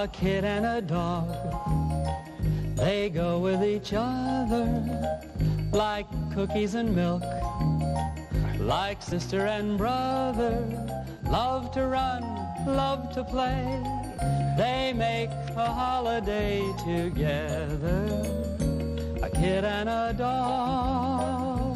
A kid and a dog, they go with each other like cookies and milk, like sister and brother, love to run, love to play. They make a holiday together, a kid and a dog.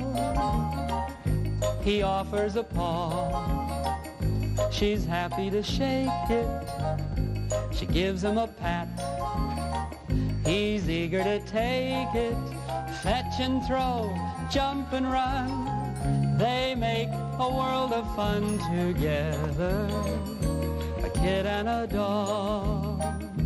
He offers a paw, she's happy to shake it. She gives him a pat, he's eager to take it. Fetch and throw, jump and run, they make a world of fun together, a kid and a dog.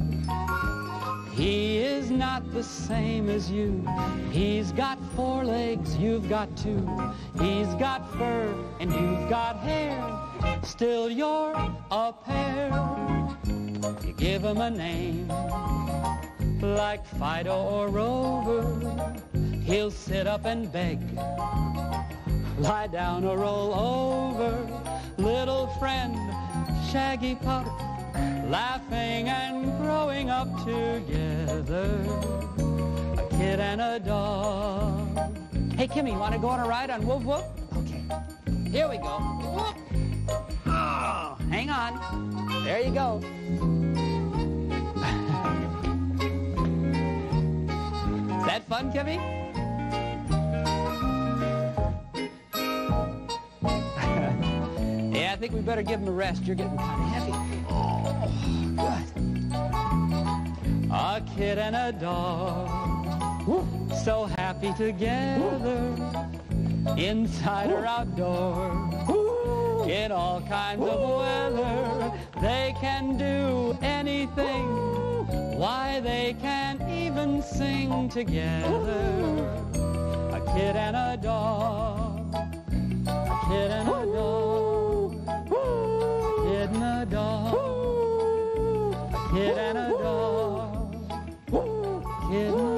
He is not the same as you. He's got 4 legs, you've got 2. He's got fur and you've got hair. Still you're a pair. You give him a name like Fido or Rover, he'll sit up and beg, lie down or roll over. Little friend, Shaggy Pup, laughing and growing up together, a kid and a dog. Hey, Kimmy, you want to go on a ride on Woof Woof? Okay, here we go. Whoop. Oh, hang on. There you go. Is that fun, Kimmy? Yeah, I think we better give him a rest. You're getting kind of heavy. Oh, good. A kid and a dog, woo, so happy together, inside or outdoor, in all kinds of weather. They can do anything. Why, they can even sing together, a kid and a dog, a kid and a dog, a kid and a dog, a kid and a dog, a kid and a dog.